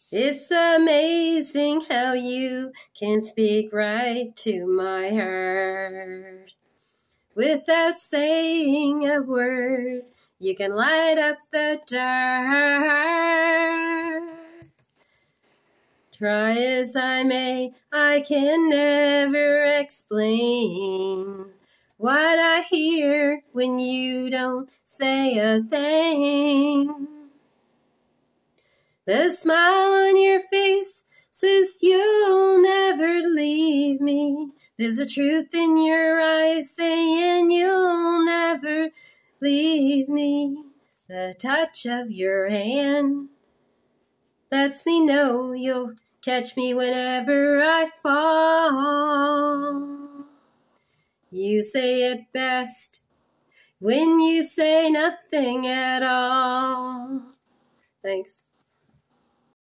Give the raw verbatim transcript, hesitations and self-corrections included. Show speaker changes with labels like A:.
A: It's amazing how you can speak right to my heart. Without saying a word, you can light up the dark. Try as I may, I can never explain what I hear when you don't say a thing. The smile on your face says you'll never leave me. There's a truth in your eyes saying you'll never leave me. The touch of your hand lets me know you'll catch me whenever I fall. You say it best when you say nothing at all. Thanks.